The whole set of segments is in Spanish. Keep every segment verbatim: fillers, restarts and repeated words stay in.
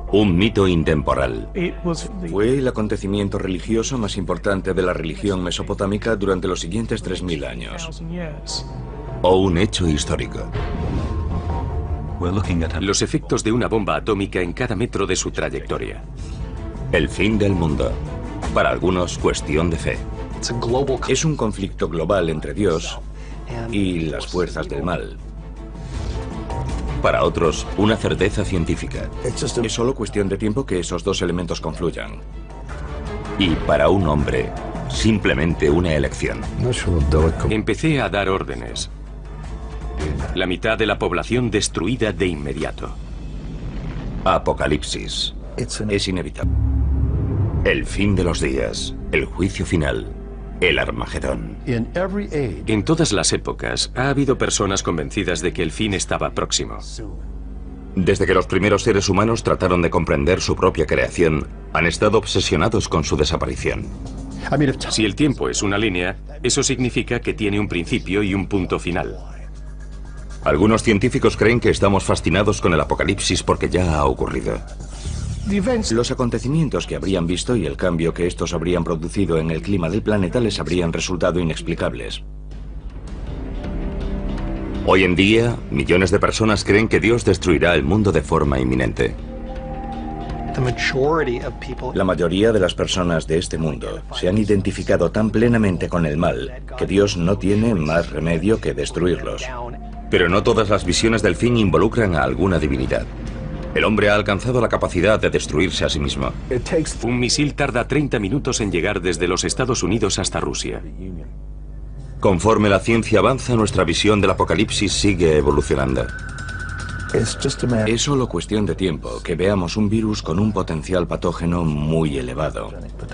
Un mito intemporal. Fue el acontecimiento religioso más importante de la religión mesopotámica durante los siguientes tres mil años. O un hecho histórico. Los efectos de una bomba atómica en cada metro de su trayectoria. El fin del mundo. Para algunos, cuestión de fe. Es un conflicto global entre Dios y las fuerzas del mal. Para otros, una certeza científica. Es solo cuestión de tiempo que esos dos elementos confluyan. Y para un hombre, simplemente una elección. Empecé a dar órdenes. La mitad de la población destruida de inmediato. Apocalipsis. Es inevitable. El fin de los días. El juicio final. El Armagedón. En todas las épocas ha habido personas convencidas de que el fin estaba próximo. Desde que los primeros seres humanos trataron de comprender su propia creación, han estado obsesionados con su desaparición. Si el tiempo es una línea, eso significa que tiene un principio y un punto final. Algunos científicos creen que estamos fascinados con el apocalipsis porque ya ha ocurrido. Los acontecimientos que habrían visto y el cambio que estos habrían producido en el clima del planeta les habrían resultado inexplicables. Hoy en día, millones de personas creen que Dios destruirá el mundo de forma inminente. La mayoría de las personas de este mundo se han identificado tan plenamente con el mal que Dios no tiene más remedio que destruirlos. Pero no todas las visiones del fin involucran a alguna divinidad. El hombre ha alcanzado la capacidad de destruirse a sí mismo. Un misil tarda treinta minutos en llegar desde los Estados Unidos hasta Rusia. Conforme la ciencia avanza, nuestra visión del apocalipsis sigue evolucionando. Es solo cuestión de tiempo que veamos un virus con un potencial patógeno muy elevado.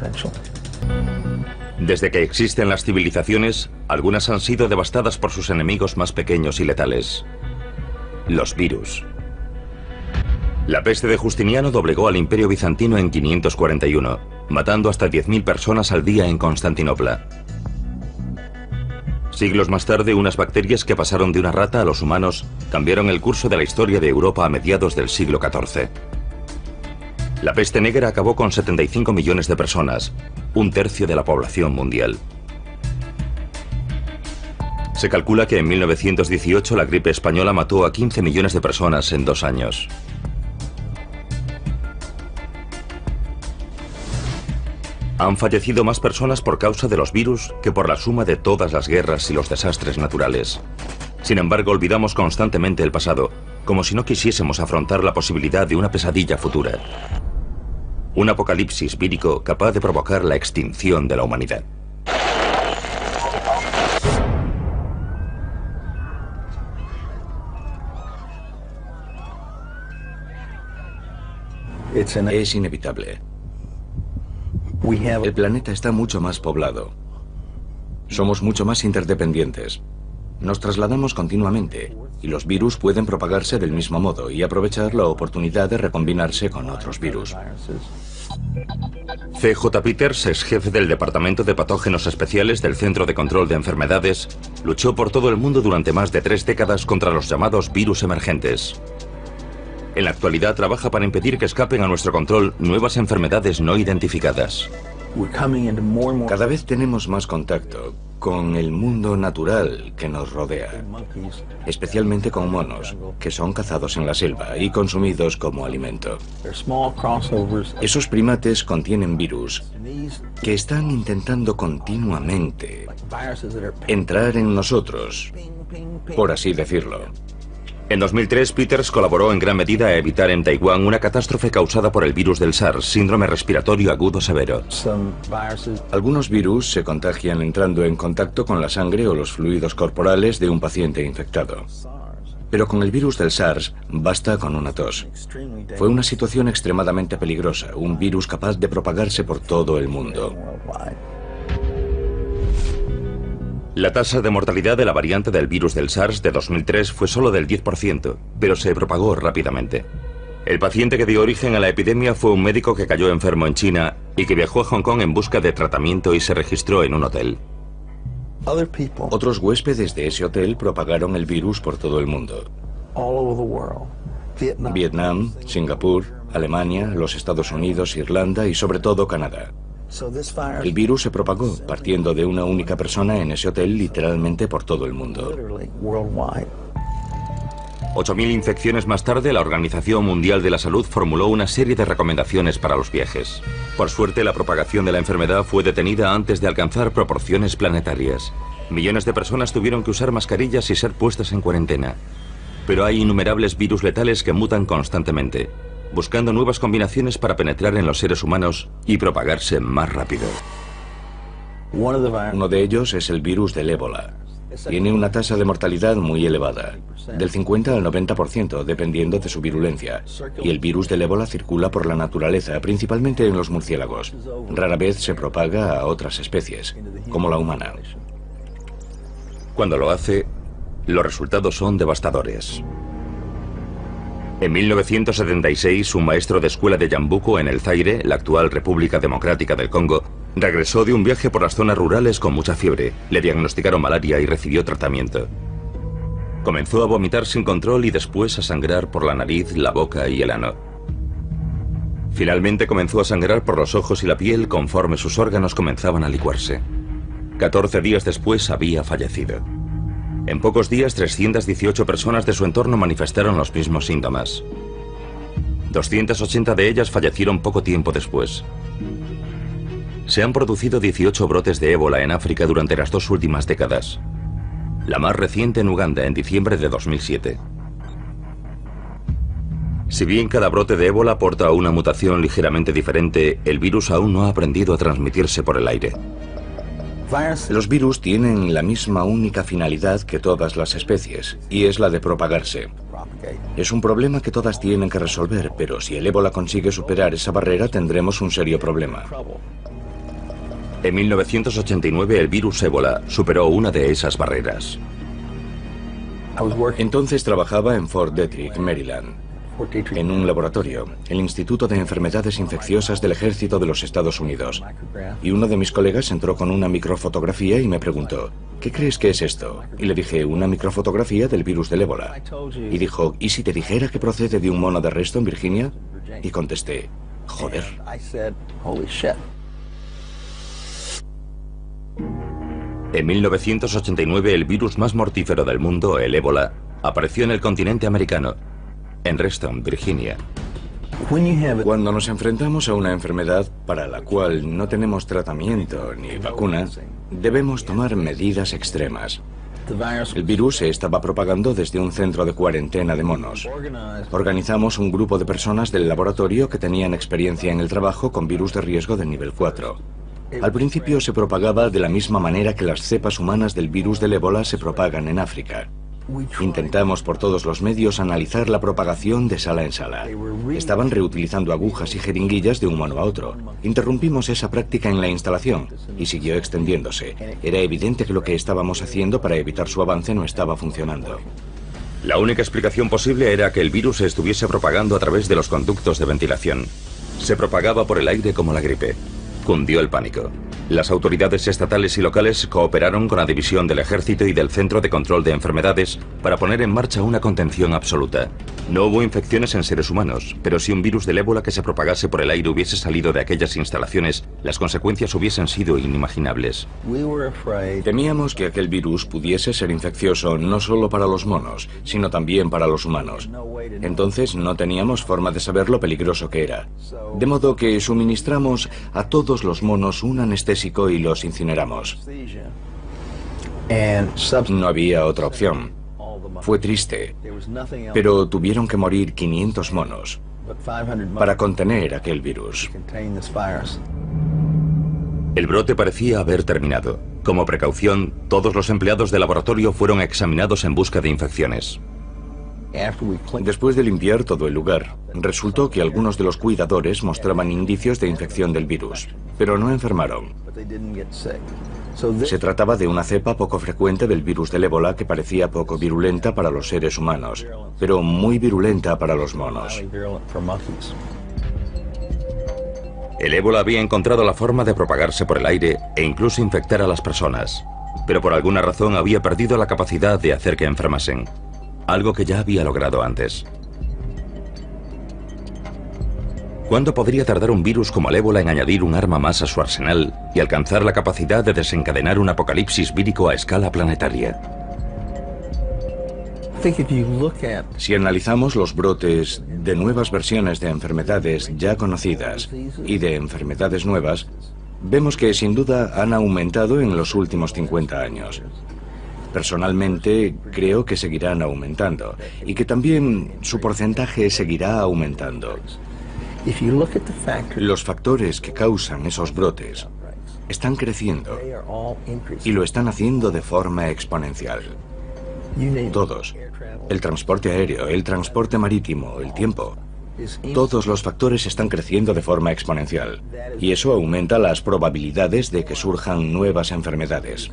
Desde que existen las civilizaciones, algunas han sido devastadas por sus enemigos más pequeños y letales. Los virus. La peste de Justiniano doblegó al Imperio Bizantino en quinientos cuarenta y uno, matando hasta diez mil personas al día en Constantinopla. Siglos más tarde, unas bacterias que pasaron de una rata a los humanos cambiaron el curso de la historia de Europa a mediados del siglo catorce. La peste negra acabó con setenta y cinco millones de personas, un tercio de la población mundial. Se calcula que en mil novecientos dieciocho la gripe española mató a quince millones de personas en dos años. Han fallecido más personas por causa de los virus que por la suma de todas las guerras y los desastres naturales. Sin embargo, olvidamos constantemente el pasado, como si no quisiésemos afrontar la posibilidad de una pesadilla futura. Un apocalipsis vírico capaz de provocar la extinción de la humanidad. Es inevitable. El planeta está mucho más poblado. Somos mucho más interdependientes. Nos trasladamos continuamente y los virus pueden propagarse del mismo modo y aprovechar la oportunidad de recombinarse con otros virus. C J Peters, ex jefe del Departamento de Patógenos Especiales del Centro de Control de Enfermedades, luchó por todo el mundo durante más de tres décadas contra los llamados virus emergentes. En la actualidad trabaja para impedir que escapen a nuestro control nuevas enfermedades no identificadas. Cada vez tenemos más contacto con el mundo natural que nos rodea, especialmente con monos, que son cazados en la selva y consumidos como alimento. Esos primates contienen virus que están intentando continuamente entrar en nosotros, por así decirlo. En dos mil tres, Peters colaboró en gran medida a evitar en Taiwán una catástrofe causada por el virus del SARS, síndrome respiratorio agudo severo. Algunos virus se contagian entrando en contacto con la sangre o los fluidos corporales de un paciente infectado. Pero con el virus del SARS basta con una tos. Fue una situación extremadamente peligrosa, un virus capaz de propagarse por todo el mundo. La tasa de mortalidad de la variante del virus del SARS de dos mil tres fue solo del diez por ciento, pero se propagó rápidamente. El paciente que dio origen a la epidemia fue un médico que cayó enfermo en China y que viajó a Hong Kong en busca de tratamiento y se registró en un hotel. Otros huéspedes de ese hotel propagaron el virus por todo el mundo. Vietnam, Singapur, Alemania, los Estados Unidos, Irlanda y sobre todo Canadá. El virus se propagó partiendo de una única persona en ese hotel literalmente por todo el mundo. ocho mil infecciones más tarde, la Organización Mundial de la Salud formuló una serie de recomendaciones para los viajes. Por suerte, la propagación de la enfermedad fue detenida antes de alcanzar proporciones planetarias. Millones de personas tuvieron que usar mascarillas y ser puestas en cuarentena. Pero hay innumerables virus letales que mutan constantemente, buscando nuevas combinaciones para penetrar en los seres humanos y propagarse más rápido. Uno de ellos es el virus del ébola. Tiene una tasa de mortalidad muy elevada, del cincuenta al noventa por ciento, dependiendo de su virulencia. Y el virus del ébola circula por la naturaleza, principalmente en los murciélagos. Rara vez se propaga a otras especies, como la humana. Cuando lo hace, los resultados son devastadores. En mil novecientos setenta y seis, un maestro de escuela de Yambuco, en el Zaire, la actual República Democrática del Congo, regresó de un viaje por las zonas rurales con mucha fiebre. Le diagnosticaron malaria y recibió tratamiento. Comenzó a vomitar sin control y después a sangrar por la nariz, la boca y el ano. Finalmente comenzó a sangrar por los ojos y la piel conforme sus órganos comenzaban a licuarse. catorce días después había fallecido. En pocos días, trescientas dieciocho personas de su entorno manifestaron los mismos síntomas. doscientas ochenta de ellas fallecieron poco tiempo después. Se han producido dieciocho brotes de ébola en África durante las dos últimas décadas. La más reciente en Uganda, en diciembre de dos mil siete. Si bien cada brote de ébola porta una mutación ligeramente diferente, el virus aún no ha aprendido a transmitirse por el aire. Los virus tienen la misma única finalidad que todas las especies, y es la de propagarse. Es un problema que todas tienen que resolver, pero si el ébola consigue superar esa barrera, tendremos un serio problema. En mil novecientos ochenta y nueve, el virus ébola superó una de esas barreras. Entonces trabajaba en Fort Detrick, Maryland, en un laboratorio, el Instituto de Enfermedades Infecciosas del Ejército de los Estados Unidos. Y uno de mis colegas entró con una microfotografía y me preguntó, ¿qué crees que es esto? Y le dije, una microfotografía del virus del ébola. Y dijo, ¿y si te dijera que procede de un mono de Reston, Virginia? Y contesté, joder. En mil novecientos ochenta y nueve, el virus más mortífero del mundo, el ébola, apareció en el continente americano, en Reston, Virginia. Cuando nos enfrentamos a una enfermedad para la cual no tenemos tratamiento ni vacuna, debemos tomar medidas extremas. El virus se estaba propagando desde un centro de cuarentena de monos. Organizamos un grupo de personas del laboratorio que tenían experiencia en el trabajo con virus de riesgo de nivel cuatro. Al principio se propagaba de la misma manera que las cepas humanas del virus del ébola se propagan en África. Intentamos por todos los medios analizar la propagación de sala en sala. Estaban reutilizando agujas y jeringuillas de un mono a otro. Interrumpimos esa práctica en la instalación y siguió extendiéndose. Era evidente que lo que estábamos haciendo para evitar su avance no estaba funcionando. La única explicación posible era que el virus se estuviese propagando a través de los conductos de ventilación. Se propagaba por el aire como la gripe. Cundió el pánico. Las autoridades estatales y locales cooperaron con la División del Ejército y del Centro de Control de Enfermedades para poner en marcha una contención absoluta. No hubo infecciones en seres humanos, pero si un virus del ébola que se propagase por el aire hubiese salido de aquellas instalaciones, las consecuencias hubiesen sido inimaginables. Temíamos que aquel virus pudiese ser infeccioso no solo para los monos, sino también para los humanos. Entonces no teníamos forma de saber lo peligroso que era. De modo que suministramos a todos los monos un anestésico y los incineramos. No había otra opción. Fue triste, pero tuvieron que morir quinientos monos para contener aquel virus. El brote parecía haber terminado. Como precaución, todos los empleados del laboratorio fueron examinados en busca de infecciones. Después de limpiar todo el lugar, resultó que algunos de los cuidadores mostraban indicios de infección del virus, pero no enfermaron. Se trataba de una cepa poco frecuente del virus del ébola que parecía poco virulenta para los seres humanos, pero muy virulenta para los monos. El ébola había encontrado la forma de propagarse por el aire e incluso infectar a las personas, pero por alguna razón había perdido la capacidad de hacer que enfermasen. Algo que ya había logrado antes. ¿Cuándo podría tardar un virus como el ébola en añadir un arma más a su arsenal y alcanzar la capacidad de desencadenar un apocalipsis vírico a escala planetaria? Si analizamos los brotes de nuevas versiones de enfermedades ya conocidas y de enfermedades nuevas, vemos que sin duda han aumentado en los últimos cincuenta años. Personalmente creo que seguirán aumentando y que también su porcentaje seguirá aumentando. Los factores que causan esos brotes están creciendo y lo están haciendo de forma exponencial. Todos. El transporte aéreo, el transporte marítimo, el tiempo. Todos los factores están creciendo de forma exponencial y eso aumenta las probabilidades de que surjan nuevas enfermedades.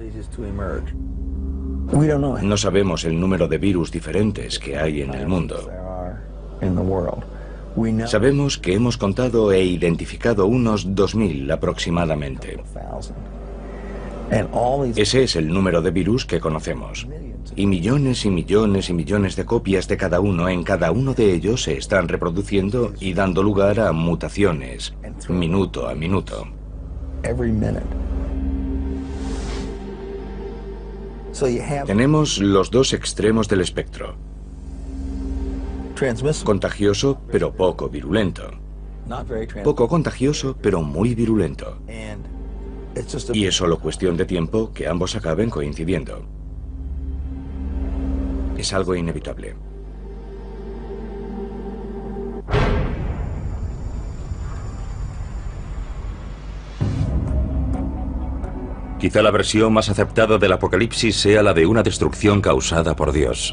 No sabemos el número de virus diferentes que hay en el mundo. Sabemos que hemos contado e identificado unos dos mil aproximadamente. Ese es el número de virus que conocemos. Y millones y millones y millones de copias de cada uno en cada uno de ellos se están reproduciendo y dando lugar a mutaciones, minuto a minuto. Tenemos los dos extremos del espectro. Contagioso, pero poco virulento. Poco contagioso, pero muy virulento. Y es solo cuestión de tiempo que ambos acaben coincidiendo. Es algo inevitable. Quizá la versión más aceptada del apocalipsis sea la de una destrucción causada por Dios.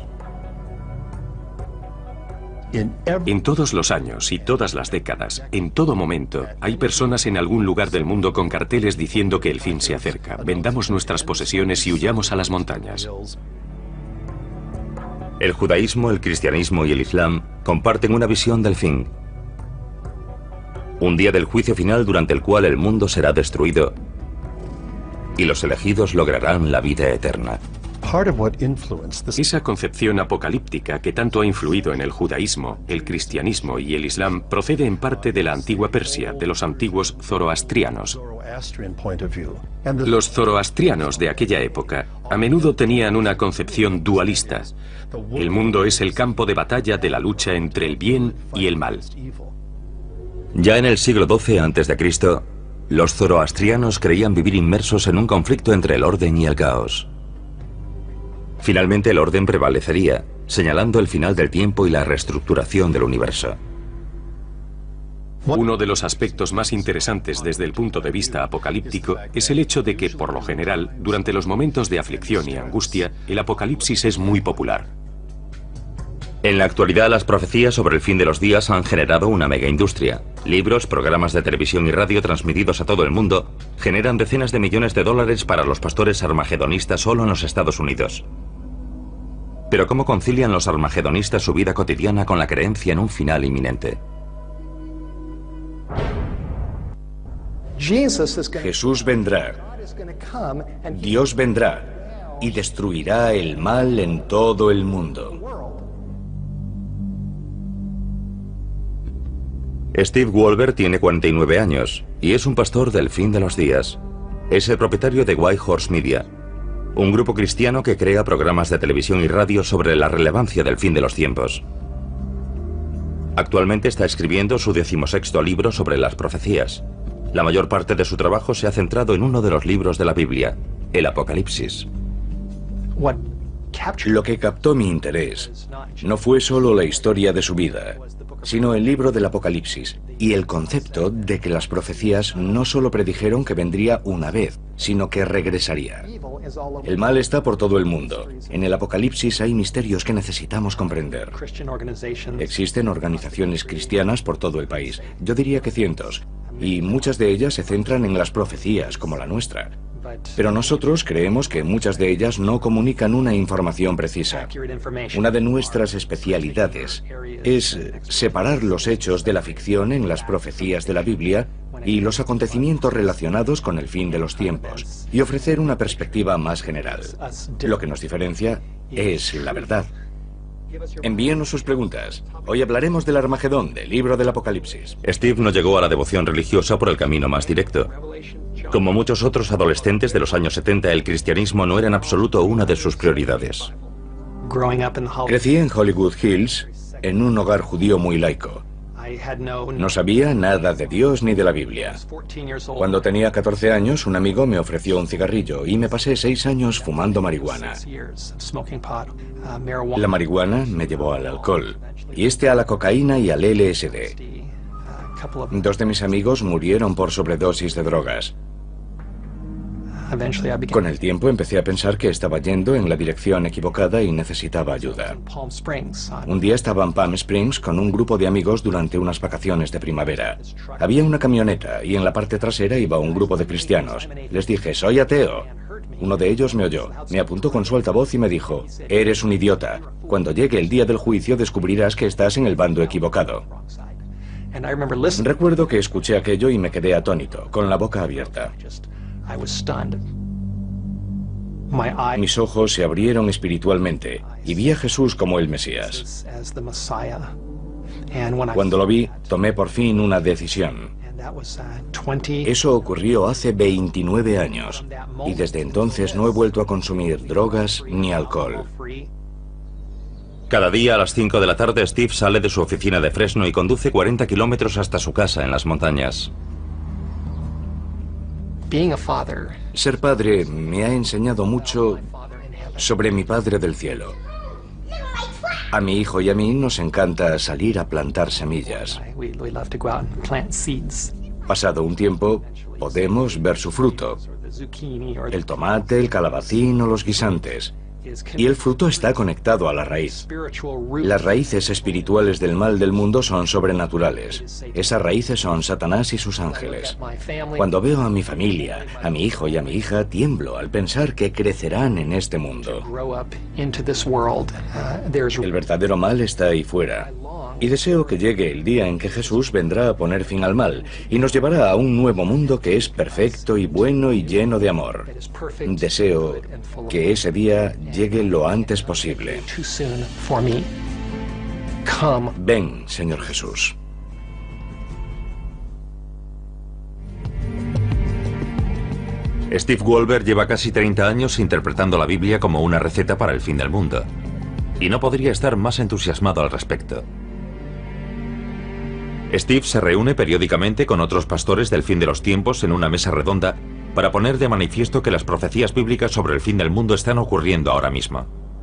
En todos los años y todas las décadas, en todo momento, hay personas en algún lugar del mundo con carteles diciendo que el fin se acerca. Vendamos nuestras posesiones y huyamos a las montañas. El judaísmo, el cristianismo y el islam comparten una visión del fin. Un día del juicio final durante el cual el mundo será destruido y los elegidos lograrán la vida eterna. Esa concepción apocalíptica que tanto ha influido en el judaísmo, el cristianismo y el islam procede en parte de la antigua Persia, de los antiguos zoroastrianos. Los zoroastrianos de aquella época a menudo tenían una concepción dualista. El mundo es el campo de batalla de la lucha entre el bien y el mal. Ya en el siglo doce antes de Cristo, los zoroastrianos creían vivir inmersos en un conflicto entre el orden y el caos. Finalmente el orden prevalecería, señalando el final del tiempo y la reestructuración del universo. Uno de los aspectos más interesantes desde el punto de vista apocalíptico es el hecho de que, por lo general, durante los momentos de aflicción y angustia, el apocalipsis es muy popular. En la actualidad, las profecías sobre el fin de los días han generado una mega industria. Libros, programas de televisión y radio transmitidos a todo el mundo generan decenas de millones de dólares para los pastores armagedonistas solo en los Estados Unidos. Pero ¿cómo concilian los armagedonistas su vida cotidiana con la creencia en un final inminente? Jesús vendrá, Dios vendrá y destruirá el mal en todo el mundo. Steve Wolber tiene cuarenta y nueve años y es un pastor del fin de los días. Es el propietario de White Horse Media, un grupo cristiano que crea programas de televisión y radio sobre la relevancia del fin de los tiempos. Actualmente está escribiendo su decimosexto libro sobre las profecías. La mayor parte de su trabajo se ha centrado en uno de los libros de la Biblia, el Apocalipsis. Lo que captó mi interés no fue solo la historia de su vida, sino el libro del Apocalipsis y el concepto de que las profecías no solo predijeron que vendría una vez, sino que regresaría. El mal está por todo el mundo. En el Apocalipsis hay misterios que necesitamos comprender. Existen organizaciones cristianas por todo el país, yo diría que cientos, y muchas de ellas se centran en las profecías, como la nuestra. Pero nosotros creemos que muchas de ellas no comunican una información precisa. Una de nuestras especialidades es separar los hechos de la ficción en las profecías de la Biblia y los acontecimientos relacionados con el fin de los tiempos, y ofrecer una perspectiva más general. Lo que nos diferencia es la verdad. Envíenos sus preguntas. Hoy hablaremos del Armagedón, del libro del Apocalipsis. Steve no llegó a la devoción religiosa por el camino más directo. Como muchos otros adolescentes de los años setenta, el cristianismo no era en absoluto una de sus prioridades. Crecí en Hollywood Hills, en un hogar judío muy laico. No sabía nada de Dios ni de la Biblia. Cuando tenía catorce años, un amigo me ofreció un cigarrillo y me pasé seis años fumando marihuana. La marihuana me llevó al alcohol, y este a la cocaína y al L S D. Dos de mis amigos murieron por sobredosis de drogas. Con el tiempo empecé a pensar que estaba yendo en la dirección equivocada y necesitaba ayuda. Un día estaba en Palm Springs con un grupo de amigos durante unas vacaciones de primavera. Había una camioneta y en la parte trasera iba un grupo de cristianos. Les dije, soy ateo. Uno de ellos me oyó, me apuntó con su altavoz y me dijo, eres un idiota. Cuando llegue el día del juicio descubrirás que estás en el bando equivocado. Recuerdo que escuché aquello y me quedé atónito, con la boca abierta. Mis ojos se abrieron espiritualmente y vi a Jesús como el Mesías. Cuando lo vi, tomé por fin una decisión. Eso ocurrió hace veintinueve años y desde entonces no he vuelto a consumir drogas ni alcohol. Cada día a las cinco de la tarde Steve sale de su oficina de Fresno y conduce cuarenta kilómetros hasta su casa en las montañas. Ser padre me ha enseñado mucho sobre mi Padre del Cielo. A mi hijo y a mí nos encanta salir a plantar semillas. Pasado un tiempo, podemos ver su fruto. El tomate, el calabacín o los guisantes. Y el fruto está conectado a la raíz. Las raíces espirituales del mal del mundo son sobrenaturales. Esas raíces son Satanás y sus ángeles. Cuando veo a mi familia, a mi hijo y a mi hija, tiemblo al pensar que crecerán en este mundo. El verdadero mal está ahí fuera. Y deseo que llegue el día en que Jesús vendrá a poner fin al mal y nos llevará a un nuevo mundo que es perfecto y bueno y lleno de amor. Deseo que ese día llegue lo antes posible. Ven, Señor Jesús. Steve Wolber lleva casi treinta años interpretando la Biblia como una receta para el fin del mundo. Y no podría estar más entusiasmado al respecto. Steve se reúne periódicamente con otros pastores del fin de los tiempos en una mesa redonda para poner de manifiesto que las profecías bíblicas sobre el fin del mundo están ocurriendo ahora mismo.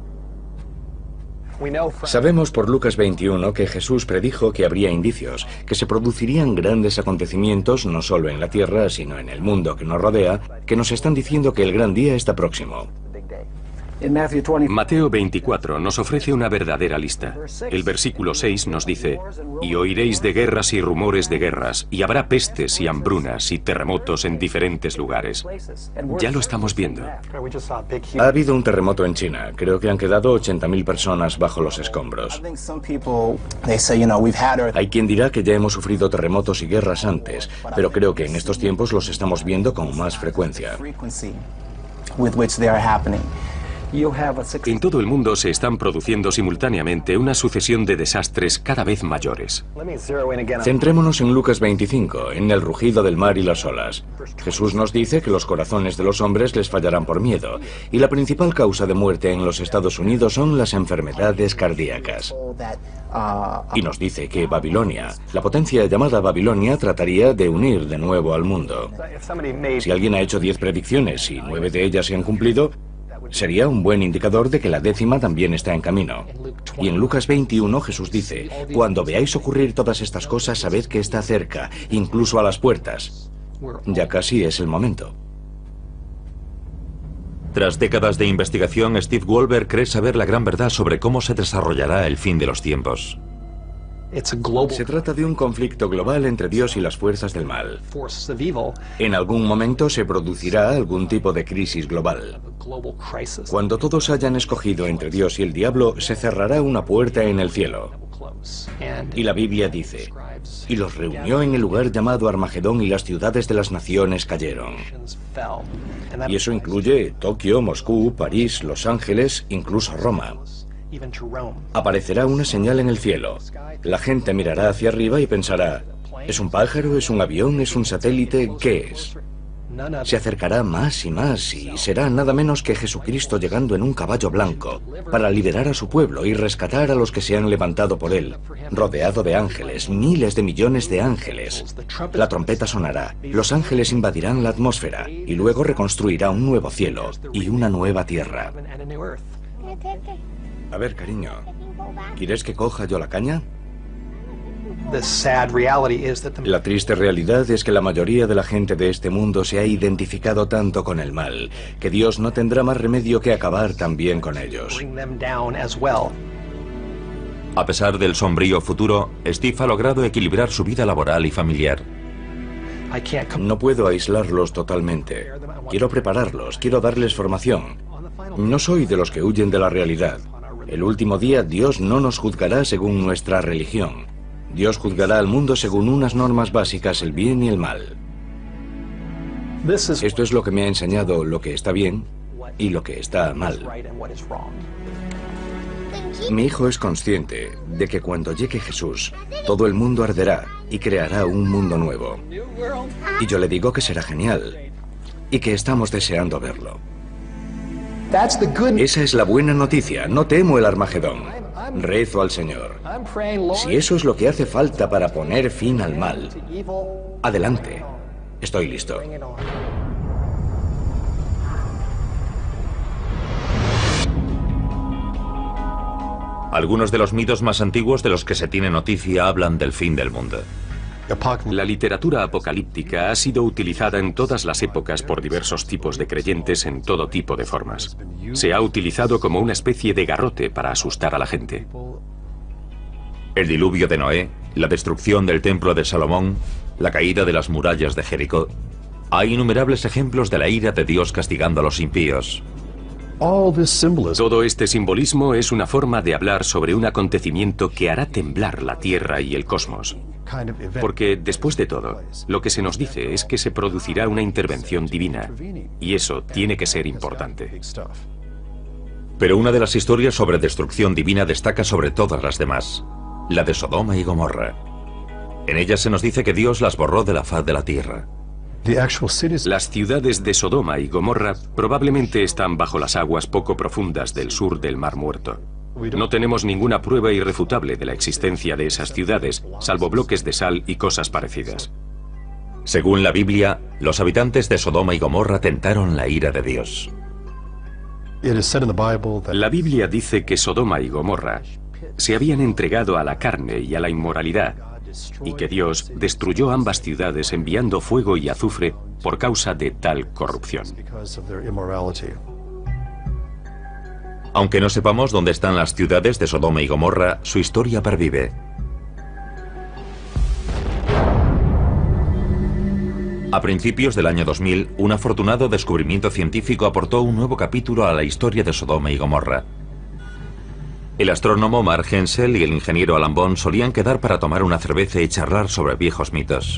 Sabemos por Lucas veintiuno que Jesús predijo que habría indicios, que se producirían grandes acontecimientos no solo en la tierra, sino en el mundo que nos rodea, que nos están diciendo que el gran día está próximo. Mateo veinticuatro nos ofrece una verdadera lista. El versículo seis nos dice, y oiréis de guerras y rumores de guerras, y habrá pestes y hambrunas y terremotos en diferentes lugares. Ya lo estamos viendo. Ha habido un terremoto en China. Creo que han quedado ochenta mil personas bajo los escombros. Hay quien dirá que ya hemos sufrido terremotos y guerras antes, pero creo que en estos tiempos los estamos viendo con más frecuencia. En todo el mundo se están produciendo simultáneamente una sucesión de desastres cada vez mayores. Centrémonos en Lucas veinticinco, en el rugido del mar y las olas. Jesús nos dice que los corazones de los hombres les fallarán por miedo, y la principal causa de muerte en los Estados Unidos son las enfermedades cardíacas. Y nos dice que Babilonia, la potencia llamada Babilonia, trataría de unir de nuevo al mundo. Si alguien ha hecho diez predicciones y nueve de ellas se han cumplido, sería un buen indicador de que la décima también está en camino. Y en Lucas veintiuno Jesús dice, cuando veáis ocurrir todas estas cosas, sabed que está cerca, incluso a las puertas. Ya casi es el momento. Tras décadas de investigación, Steve Wolber cree saber la gran verdad sobre cómo se desarrollará el fin de los tiempos. Se trata de un conflicto global entre Dios y las fuerzas del mal. En algún momento se producirá algún tipo de crisis global. Cuando todos hayan escogido entre Dios y el diablo, se cerrará una puerta en el cielo. Y la Biblia dice, y los reunió en el lugar llamado Armagedón y las ciudades de las naciones cayeron. Y eso incluye Tokio, Moscú, París, Los Ángeles, incluso Roma. Aparecerá una señal en el cielo. La gente mirará hacia arriba y pensará, ¿es un pájaro? ¿Es un avión? ¿Es un satélite? ¿Qué es? Se acercará más y más y será nada menos que Jesucristo llegando en un caballo blanco para liberar a su pueblo y rescatar a los que se han levantado por él, rodeado de ángeles, miles de millones de ángeles. La trompeta sonará, los ángeles invadirán la atmósfera y luego reconstruirá un nuevo cielo y una nueva tierra. A ver, cariño, ¿quieres que coja yo la caña? La triste realidad es que la mayoría de la gente de este mundo se ha identificado tanto con el mal, que Dios no tendrá más remedio que acabar también con ellos. A pesar del sombrío futuro, Steve ha logrado equilibrar su vida laboral y familiar. No puedo aislarlos totalmente. Quiero prepararlos, quiero darles formación. No soy de los que huyen de la realidad. El último día Dios no nos juzgará según nuestra religión. Dios juzgará al mundo según unas normas básicas, el bien y el mal. Esto es lo que me ha enseñado lo que está bien y lo que está mal. Mi hijo es consciente de que cuando llegue Jesús, todo el mundo arderá y creará un mundo nuevo. Y yo le digo que será genial y que estamos deseando verlo. Esa es la buena noticia. No temo el Armagedón. Rezo al Señor. Si eso es lo que hace falta para poner fin al mal, adelante. Estoy listo. Algunos de los mitos más antiguos de los que se tiene noticia hablan del fin del mundo. La literatura apocalíptica ha sido utilizada en todas las épocas por diversos tipos de creyentes en todo tipo de formas. Se ha utilizado como una especie de garrote para asustar a la gente. El diluvio de Noé, la destrucción del templo de Salomón, la caída de las murallas de Jericó. Hay innumerables ejemplos de la ira de Dios castigando a los impíos. Todo este simbolismo es una forma de hablar sobre un acontecimiento que hará temblar la Tierra y el cosmos. Porque, después de todo, lo que se nos dice es que se producirá una intervención divina, y eso tiene que ser importante. Pero una de las historias sobre destrucción divina destaca sobre todas las demás, la de Sodoma y Gomorra. En ella se nos dice que Dios las borró de la faz de la tierra. Las ciudades de Sodoma y Gomorra probablemente están bajo las aguas poco profundas del sur del Mar Muerto. No tenemos ninguna prueba irrefutable de la existencia de esas ciudades, salvo bloques de sal y cosas parecidas. Según la Biblia, los habitantes de Sodoma y Gomorra tentaron la ira de Dios. La Biblia dice que Sodoma y Gomorra se habían entregado a la carne y a la inmoralidad, y que Dios destruyó ambas ciudades enviando fuego y azufre por causa de tal corrupción. Aunque no sepamos dónde están las ciudades de Sodoma y Gomorra, su historia pervive. A principios del año dos mil, un afortunado descubrimiento científico aportó un nuevo capítulo a la historia de Sodoma y Gomorra. El astrónomo Mark Hensel y el ingeniero Alan Bond solían quedar para tomar una cerveza y charlar sobre viejos mitos.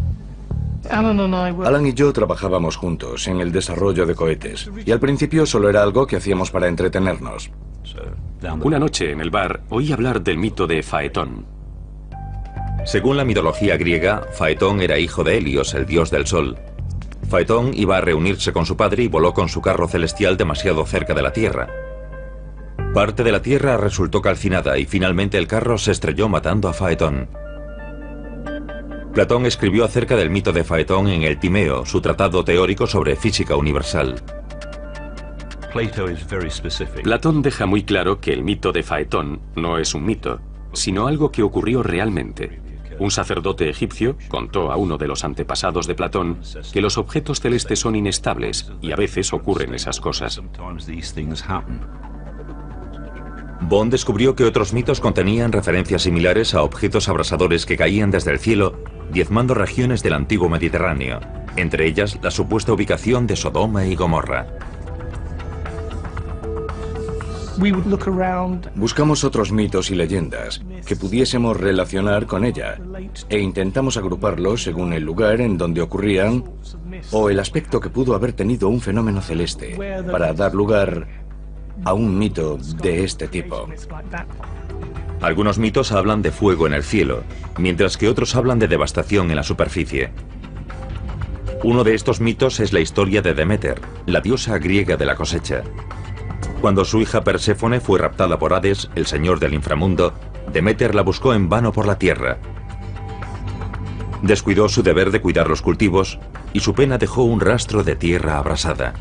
Alan y yo trabajábamos juntos en el desarrollo de cohetes, y al principio solo era algo que hacíamos para entretenernos. Una noche en el bar oí hablar del mito de Faetón. Según la mitología griega, Faetón era hijo de Helios, el dios del sol. Faetón iba a reunirse con su padre y voló con su carro celestial demasiado cerca de la Tierra. Parte de la Tierra resultó calcinada y finalmente el carro se estrelló matando a Faetón. Platón escribió acerca del mito de Faetón en el Timeo, su tratado teórico sobre física universal. Platón deja muy claro que el mito de Faetón no es un mito, sino algo que ocurrió realmente. Un sacerdote egipcio contó a uno de los antepasados de Platón que los objetos celestes son inestables y a veces ocurren esas cosas. Bond descubrió que otros mitos contenían referencias similares a objetos abrasadores que caían desde el cielo, diezmando regiones del antiguo Mediterráneo, entre ellas la supuesta ubicación de Sodoma y Gomorra. Buscamos otros mitos y leyendas que pudiésemos relacionar con ella e intentamos agruparlos según el lugar en donde ocurrían o el aspecto que pudo haber tenido un fenómeno celeste para dar lugar a un mito de este tipo. Algunos mitos hablan de fuego en el cielo, mientras que otros hablan de devastación en la superficie. Uno de estos mitos es la historia de Deméter, la diosa griega de la cosecha. Cuando su hija Perséfone fue raptada por Hades, el señor del inframundo, Deméter la buscó en vano por la tierra. Descuidó su deber de cuidar los cultivos y su pena dejó un rastro de tierra abrasada.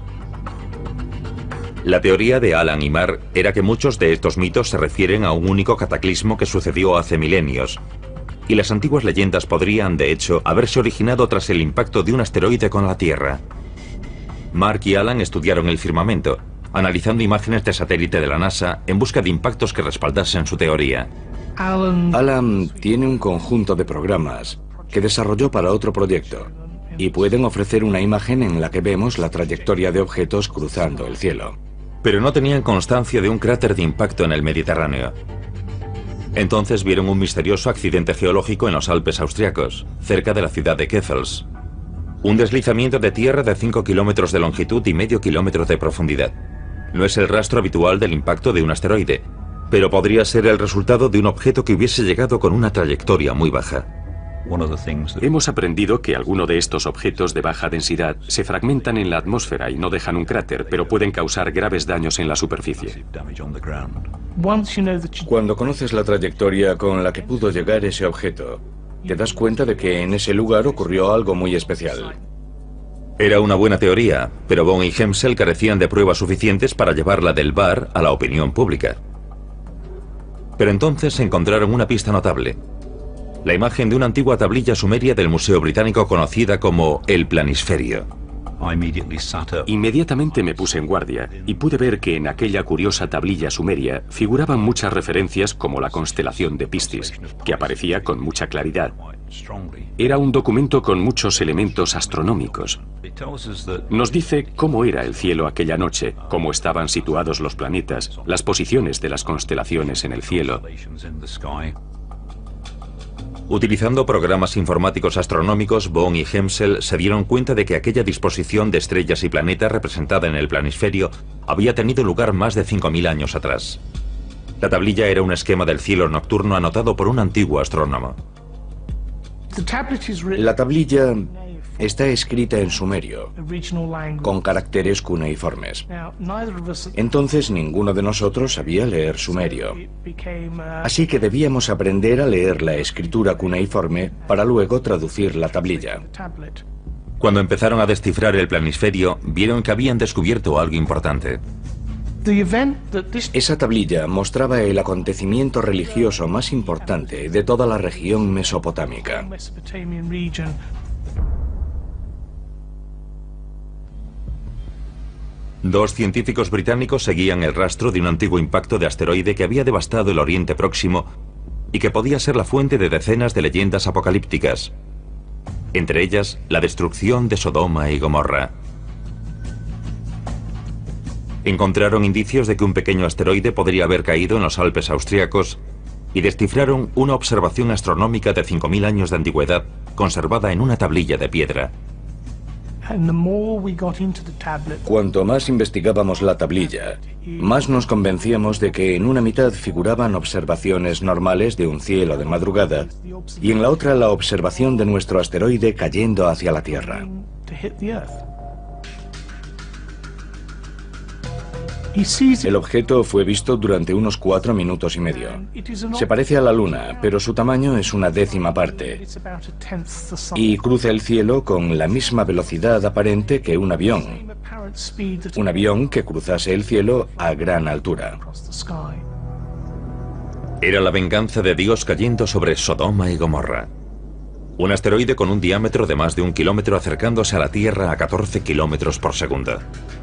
La teoría de Alan y Marr era que muchos de estos mitos se refieren a un único cataclismo que sucedió hace milenios, y las antiguas leyendas podrían, de hecho, haberse originado tras el impacto de un asteroide con la Tierra. Mark y Alan estudiaron el firmamento, analizando imágenes de satélite de la NASA en busca de impactos que respaldasen su teoría. Alan tiene un conjunto de programas que desarrolló para otro proyecto, y pueden ofrecer una imagen en la que vemos la trayectoria de objetos cruzando el cielo. Pero no tenían constancia de un cráter de impacto en el Mediterráneo. Entonces vieron un misterioso accidente geológico en los Alpes austriacos, cerca de la ciudad de Keffels. Un deslizamiento de tierra de cinco kilómetros de longitud y medio kilómetro de profundidad. No es el rastro habitual del impacto de un asteroide, pero podría ser el resultado de un objeto que hubiese llegado con una trayectoria muy baja. Hemos aprendido que algunos de estos objetos de baja densidad se fragmentan en la atmósfera y no dejan un cráter, pero pueden causar graves daños en la superficie. Cuando conoces la trayectoria con la que pudo llegar ese objeto, te das cuenta de que en ese lugar ocurrió algo muy especial. Era una buena teoría, pero Bond y Hemsel carecían de pruebas suficientes para llevarla del bar a la opinión pública. Pero entonces encontraron una pista notable. La imagen de una antigua tablilla sumeria del Museo Británico conocida como el Planisferio. Inmediatamente me puse en guardia y pude ver que en aquella curiosa tablilla sumeria figuraban muchas referencias como la constelación de Piscis, que aparecía con mucha claridad. Era un documento con muchos elementos astronómicos. Nos dice cómo era el cielo aquella noche, cómo estaban situados los planetas, las posiciones de las constelaciones en el cielo. Utilizando programas informáticos astronómicos, Bond y Hemsel se dieron cuenta de que aquella disposición de estrellas y planetas representada en el planisferio había tenido lugar más de cinco mil años atrás. La tablilla era un esquema del cielo nocturno anotado por un antiguo astrónomo. La tablilla está escrita en sumerio, con caracteres cuneiformes. Entonces ninguno de nosotros sabía leer sumerio. Así que debíamos aprender a leer la escritura cuneiforme para luego traducir la tablilla. Cuando empezaron a descifrar el planisferio, vieron que habían descubierto algo importante. Esa tablilla mostraba el acontecimiento religioso más importante de toda la región mesopotámica. Dos científicos británicos seguían el rastro de un antiguo impacto de asteroide que había devastado el Oriente Próximo y que podía ser la fuente de decenas de leyendas apocalípticas, entre ellas la destrucción de Sodoma y Gomorra. Encontraron indicios de que un pequeño asteroide podría haber caído en los Alpes austriacos y descifraron una observación astronómica de cinco mil años de antigüedad conservada en una tablilla de piedra. Cuanto más investigábamos la tablilla, más nos convencíamos de que en una mitad figuraban observaciones normales de un cielo de madrugada y en la otra la observación de nuestro asteroide cayendo hacia la Tierra. El objeto fue visto durante unos cuatro minutos y medio. Se parece a la Luna, pero su tamaño es una décima parte. Y cruza el cielo con la misma velocidad aparente que un avión. Un avión que cruzase el cielo a gran altura. Era la venganza de Dios cayendo sobre Sodoma y Gomorra. Un asteroide con un diámetro de más de un kilómetro acercándose a la Tierra a catorce kilómetros por segundo.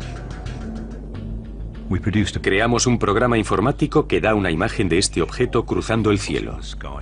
Creamos un programa informático que da una imagen de este objeto cruzando el cielo.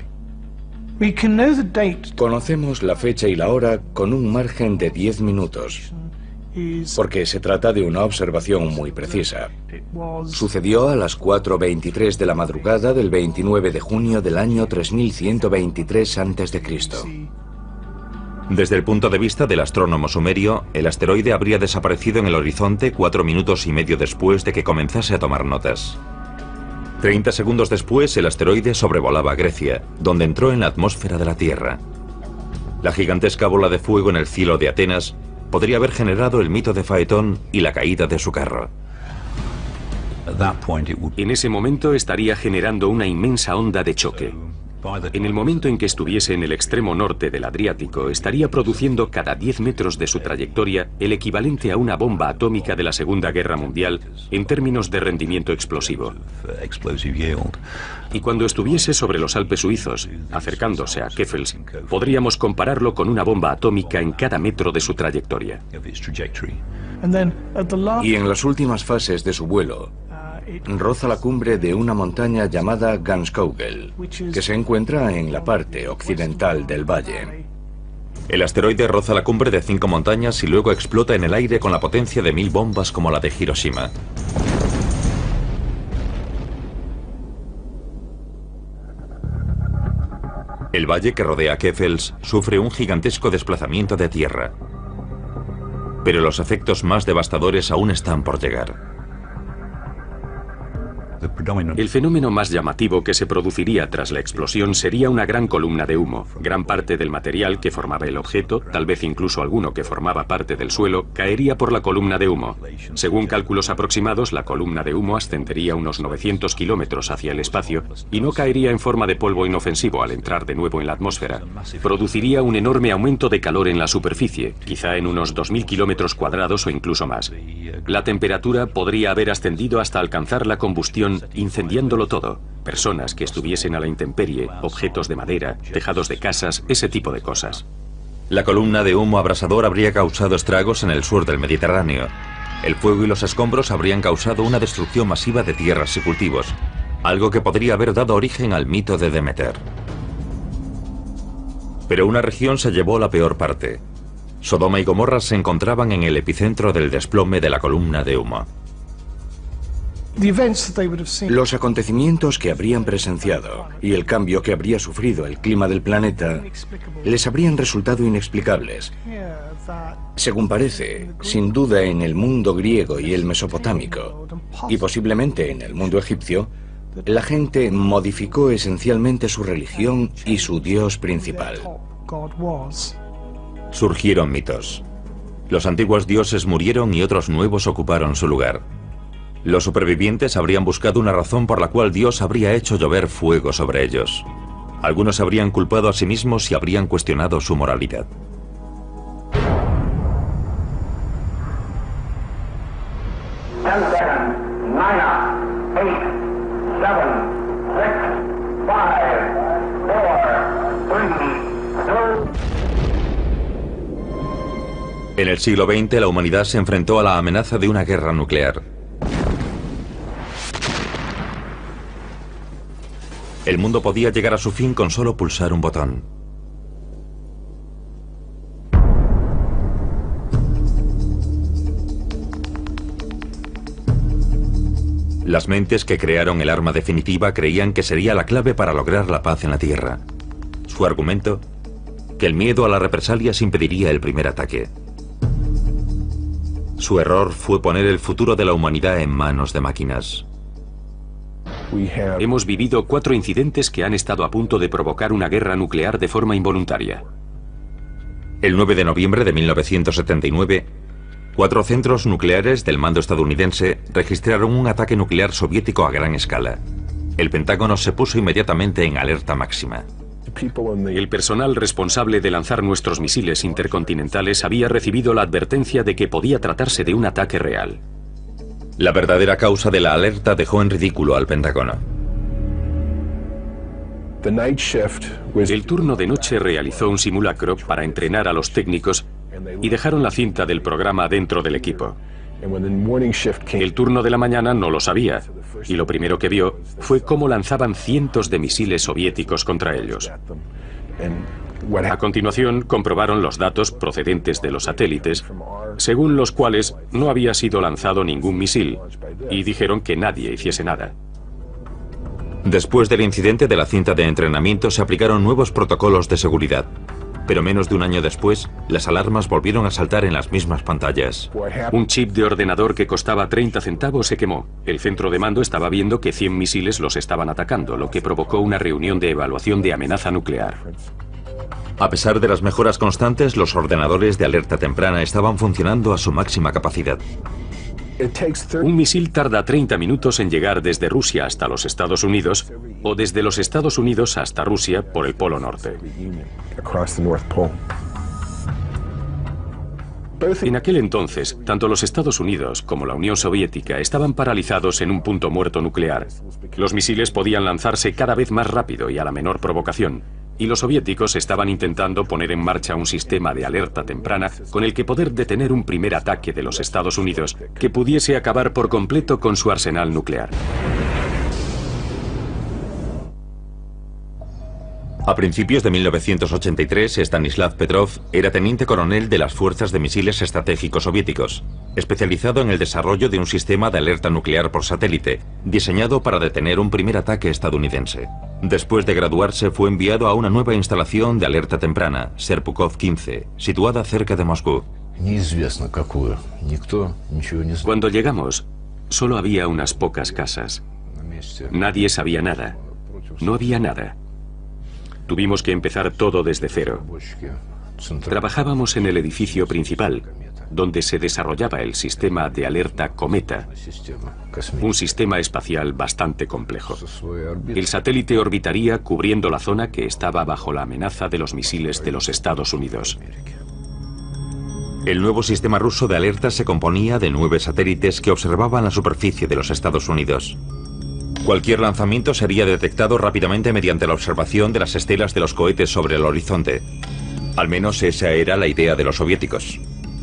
Conocemos la fecha y la hora con un margen de diez minutos, porque se trata de una observación muy precisa. Sucedió a las cuatro veintitrés de la madrugada del veintinueve de junio del año tres mil ciento veintitrés antes de Cristo. Desde el punto de vista del astrónomo sumerio, el asteroide habría desaparecido en el horizonte cuatro minutos y medio después de que comenzase a tomar notas. Treinta segundos después, el asteroide sobrevolaba Grecia, donde entró en la atmósfera de la Tierra. La gigantesca bola de fuego en el cielo de Atenas podría haber generado el mito de Faetón y la caída de su carro. En ese momento estaría generando una inmensa onda de choque. En el momento en que estuviese en el extremo norte del Adriático, estaría produciendo cada diez metros de su trayectoria el equivalente a una bomba atómica de la Segunda Guerra Mundial en términos de rendimiento explosivo. Y cuando estuviese sobre los Alpes suizos, acercándose a Keffels, podríamos compararlo con una bomba atómica en cada metro de su trayectoria. Y en las últimas fases de su vuelo, roza la cumbre de una montaña llamada Ganskogel, que se encuentra en la parte occidental del valle. El asteroide roza la cumbre de cinco montañas y luego explota en el aire con la potencia de mil bombas como la de Hiroshima. El valle que rodea Keffels sufre un gigantesco desplazamiento de tierra. Pero los efectos más devastadores aún están por llegar. El fenómeno más llamativo que se produciría tras la explosión sería una gran columna de humo. Gran parte del material que formaba el objeto, tal vez incluso alguno que formaba parte del suelo, caería por la columna de humo. Según cálculos aproximados, la columna de humo ascendería unos novecientos kilómetros hacia el espacio y no caería en forma de polvo inofensivo al entrar de nuevo en la atmósfera. Produciría un enorme aumento de calor en la superficie, quizá en unos dos mil kilómetros cuadrados o incluso más. La temperatura podría haber ascendido hasta alcanzar la combustión, incendiándolo todo. Personas que estuviesen a la intemperie, objetos de madera, tejados de casas, ese tipo de cosas. La columna de humo abrasador habría causado estragos en el sur del Mediterráneo. El fuego y los escombros habrían causado una destrucción masiva de tierras y cultivos, algo que podría haber dado origen al mito de Demeter. Pero una región se llevó la peor parte. Sodoma y Gomorra se encontraban en el epicentro del desplome de la columna de humo. Los acontecimientos que habrían presenciado y el cambio que habría sufrido el clima del planeta les habrían resultado inexplicables. Según parece, sin duda en el mundo griego y el mesopotámico, y posiblemente en el mundo egipcio, la gente modificó esencialmente su religión y su dios principal. Surgieron mitos. Los antiguos dioses murieron y otros nuevos ocuparon su lugar. Los supervivientes habrían buscado una razón por la cual Dios habría hecho llover fuego sobre ellos. Algunos habrían culpado a sí mismos y habrían cuestionado su moralidad. En el siglo veinte, la humanidad se enfrentó a la amenaza de una guerra nuclear. El mundo podía llegar a su fin con solo pulsar un botón. Las mentes que crearon el arma definitiva creían que sería la clave para lograr la paz en la Tierra. Su argumento, que el miedo a las represalias impediría el primer ataque. Su error fue poner el futuro de la humanidad en manos de máquinas. Hemos vivido cuatro incidentes que han estado a punto de provocar una guerra nuclear de forma involuntaria. El nueve de noviembre de mil novecientos setenta y nueve, cuatro centros nucleares del mando estadounidense registraron un ataque nuclear soviético a gran escala. El Pentágono se puso inmediatamente en alerta máxima. El personal responsable de lanzar nuestros misiles intercontinentales había recibido la advertencia de que podía tratarse de un ataque real. La verdadera causa de la alerta dejó en ridículo al Pentágono. El turno de noche realizó un simulacro para entrenar a los técnicos y dejaron la cinta del programa dentro del equipo. El turno de la mañana no lo sabía, y lo primero que vio fue cómo lanzaban cientos de misiles soviéticos contra ellos. A continuación, comprobaron los datos procedentes de los satélites, según los cuales no había sido lanzado ningún misil, y dijeron que nadie hiciese nada. Después del incidente de la cinta de entrenamiento, se aplicaron nuevos protocolos de seguridad. Pero menos de un año después, las alarmas volvieron a saltar en las mismas pantallas. Un chip de ordenador que costaba treinta centavos se quemó. El centro de mando estaba viendo que cien misiles los estaban atacando, lo que provocó una reunión de evaluación de amenaza nuclear. A pesar de las mejoras constantes, los ordenadores de alerta temprana estaban funcionando a su máxima capacidad. Un misil tarda treinta minutos en llegar desde Rusia hasta los Estados Unidos o desde los Estados Unidos hasta Rusia por el Polo Norte. En aquel entonces, tanto los Estados Unidos como la Unión Soviética estaban paralizados en un punto muerto nuclear. Los misiles podían lanzarse cada vez más rápido y a la menor provocación. Y los soviéticos estaban intentando poner en marcha un sistema de alerta temprana con el que poder detener un primer ataque de los Estados Unidos que pudiese acabar por completo con su arsenal nuclear. A principios de mil novecientos ochenta y tres, Stanislav Petrov era teniente coronel de las Fuerzas de Misiles Estratégicos Soviéticos, especializado en el desarrollo de un sistema de alerta nuclear por satélite, diseñado para detener un primer ataque estadounidense. Después de graduarse, fue enviado a una nueva instalación de alerta temprana, Serpukhov quince, situada cerca de Moscú. Cuando llegamos, solo había unas pocas casas. Nadie sabía nada. No había nada. Tuvimos que empezar todo desde cero. Trabajábamos en el edificio principal, donde se desarrollaba el sistema de alerta Cometa, un sistema espacial bastante complejo. El satélite orbitaría cubriendo la zona que estaba bajo la amenaza de los misiles de los Estados Unidos. El nuevo sistema ruso de alerta se componía de nueve satélites que observaban la superficie de los Estados Unidos. Cualquier lanzamiento sería detectado rápidamente mediante la observación de las estelas de los cohetes sobre el horizonte. Al menos esa era la idea de los soviéticos.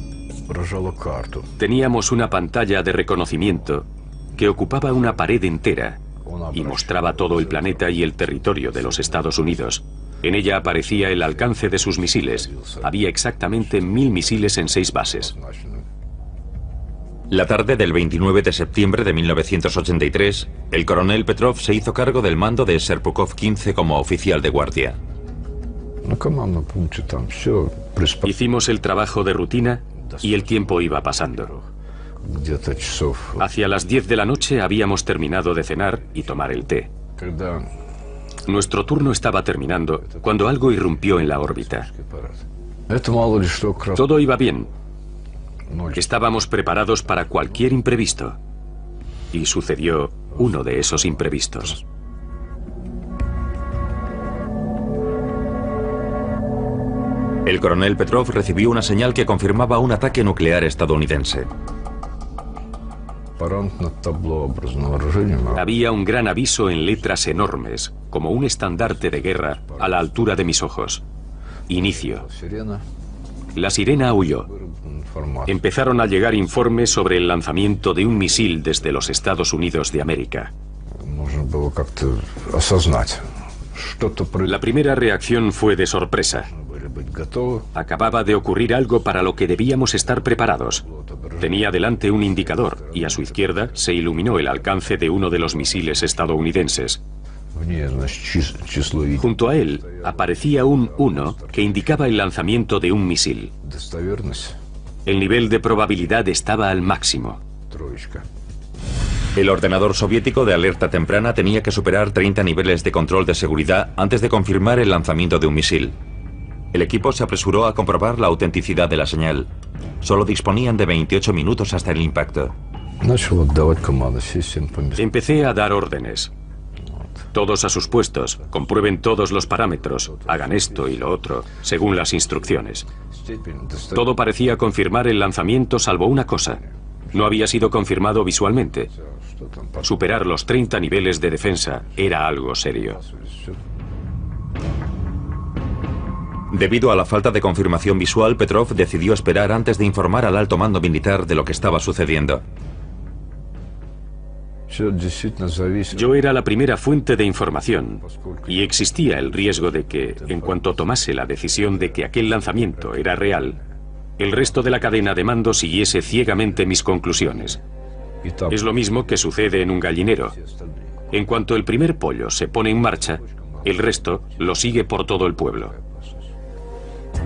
Teníamos una pantalla de reconocimiento que ocupaba una pared entera y mostraba todo el planeta y el territorio de los Estados Unidos. En ella aparecía el alcance de sus misiles. Había exactamente mil misiles en seis bases. La tarde del veintinueve de septiembre de mil novecientos ochenta y tres, el coronel Petrov se hizo cargo del mando de Serpukhov quince como oficial de guardia. Hicimos el trabajo de rutina y el tiempo iba pasando. Hacia las diez de la noche habíamos terminado de cenar y tomar el té. Nuestro turno estaba terminando cuando algo irrumpió en la órbita. Todo iba bien. Estábamos preparados para cualquier imprevisto. Y sucedió uno de esos imprevistos. El coronel Petrov recibió una señal que confirmaba un ataque nuclear estadounidense. Había un gran aviso en letras enormes, como un estandarte de guerra a la altura de mis ojos. Inicio. La sirena aulló. Empezaron a llegar informes sobre el lanzamiento de un misil desde los Estados Unidos de América. La primera reacción fue de sorpresa. Acababa de ocurrir algo para lo que debíamos estar preparados. Tenía delante un indicador y a su izquierda se iluminó el alcance de uno de los misiles estadounidenses. Junto a él aparecía un uno que indicaba el lanzamiento de un misil. El nivel de probabilidad estaba al máximo. El ordenador soviético de alerta temprana tenía que superar treinta niveles de control de seguridad antes de confirmar el lanzamiento de un misil. El equipo se apresuró a comprobar la autenticidad de la señal. Solo disponían de veintiocho minutos hasta el impacto. Empecé a dar órdenes. Todos a sus puestos, comprueben todos los parámetros, hagan esto y lo otro, según las instrucciones. Todo parecía confirmar el lanzamiento salvo una cosa. No había sido confirmado visualmente. Superar los treinta niveles de defensa era algo serio. Debido a la falta de confirmación visual, Petrov decidió esperar antes de informar al alto mando militar de lo que estaba sucediendo. Yo era la primera fuente de información y existía el riesgo de que, en cuanto tomase la decisión de que aquel lanzamiento era real, el resto de la cadena de mando siguiese ciegamente mis conclusiones. Es lo mismo que sucede en un gallinero. En cuanto el primer pollo se pone en marcha, el resto lo sigue por todo el pueblo.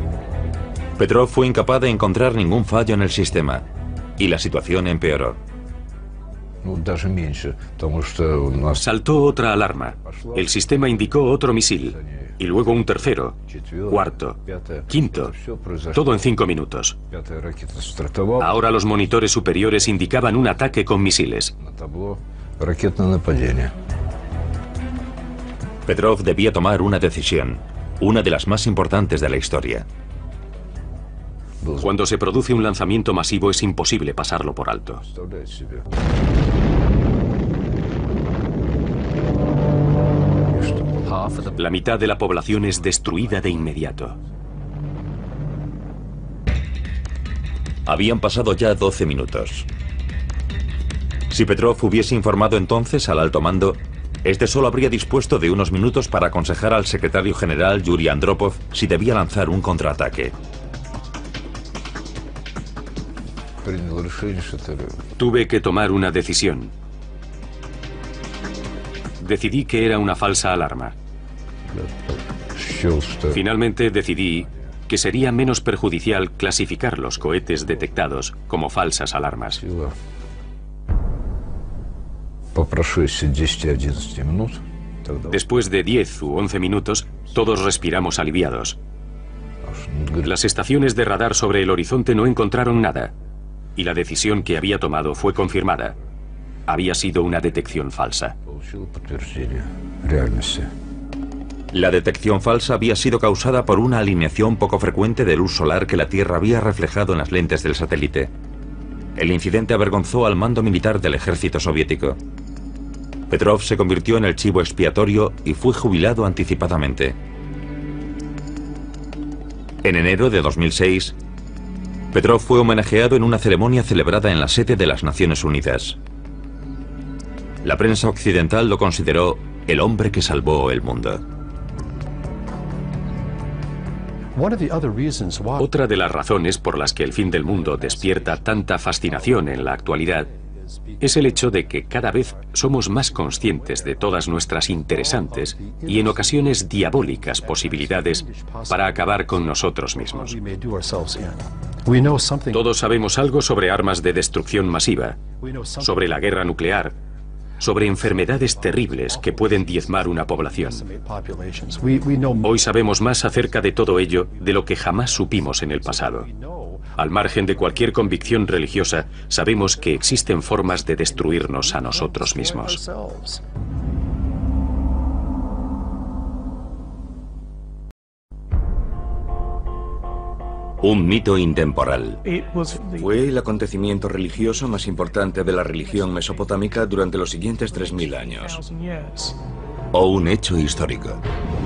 Petrov fue incapaz de encontrar ningún fallo en el sistema y la situación empeoró. Saltó otra alarma. El sistema indicó otro misil. Y luego un tercero, cuarto, quinto. Todo en cinco minutos. Ahora los monitores superiores indicaban un ataque con misiles. Petrov debía tomar una decisión, una de las más importantes de la historia. Cuando se produce un lanzamiento masivo es imposible pasarlo por alto. La mitad de la población es destruida de inmediato. Habían pasado ya doce minutos. Si Petrov hubiese informado entonces al alto mando, este solo habría dispuesto de unos minutos para aconsejar al secretario general Yuri Andropov si debía lanzar un contraataque. Tuve que tomar una decisión. Decidí que era una falsa alarma. Finalmente decidí que sería menos perjudicial clasificar los cohetes detectados como falsas alarmas. Después de diez u once minutos, todos respiramos aliviados. Las estaciones de radar sobre el horizonte no encontraron nada, y la decisión que había tomado fue confirmada. Había sido una detección falsa. La detección falsa había sido causada por una alineación poco frecuente de luz solar que la Tierra había reflejado en las lentes del satélite. El incidente avergonzó al mando militar del ejército soviético. Petrov se convirtió en el chivo expiatorio y fue jubilado anticipadamente. En enero de dos mil seis, Petrov fue homenajeado en una ceremonia celebrada en la sede de las Naciones Unidas. La prensa occidental lo consideró el hombre que salvó el mundo. Otra de las razones por las que el fin del mundo despierta tanta fascinación en la actualidad es el hecho de que cada vez somos más conscientes de todas nuestras interesantes y en ocasiones diabólicas posibilidades para acabar con nosotros mismos. Todos sabemos algo sobre armas de destrucción masiva, sobre la guerra nuclear, sobre enfermedades terribles que pueden diezmar una población. Hoy sabemos más acerca de todo ello de lo que jamás supimos en el pasado. Al margen de cualquier convicción religiosa, sabemos que existen formas de destruirnos a nosotros mismos. Un mito intemporal. Fue el acontecimiento religioso más importante de la religión mesopotámica durante los siguientes tres mil años. O un hecho histórico.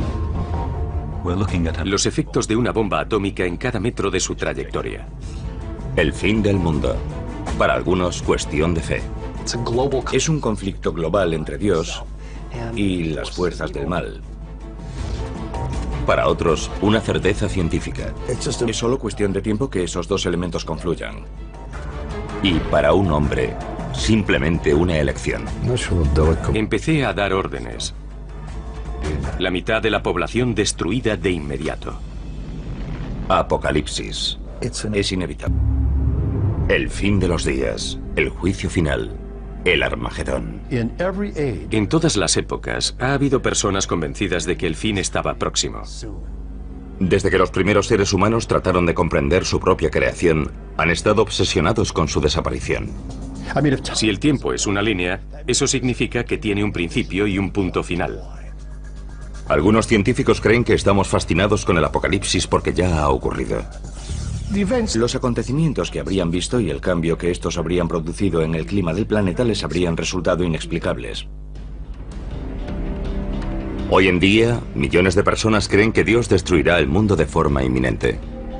Los efectos de una bomba atómica en cada metro de su trayectoria. El fin del mundo. Para algunos, cuestión de fe. Es un conflicto global entre Dios y las fuerzas del mal. Para otros, una certeza científica. Es solo cuestión de tiempo que esos dos elementos confluyan. Y para un hombre, simplemente una elección. Empecé a dar órdenes. La mitad de la población destruida de inmediato. Apocalipsis. Es inevitable. El fin de los días. El juicio final. El Armagedón. En todas las épocas ha habido personas convencidas de que el fin estaba próximo. Desde que los primeros seres humanos trataron de comprender su propia creación, han estado obsesionados con su desaparición. Si el tiempo es una línea, eso significa que tiene un principio y un punto final. Algunos científicos creen que estamos fascinados con el apocalipsis porque ya ha ocurrido. Los acontecimientos que habrían visto y el cambio que estos habrían producido en el clima del planeta les habrían resultado inexplicables. Hoy en día, millones de personas creen que Dios destruirá el mundo de forma inminente.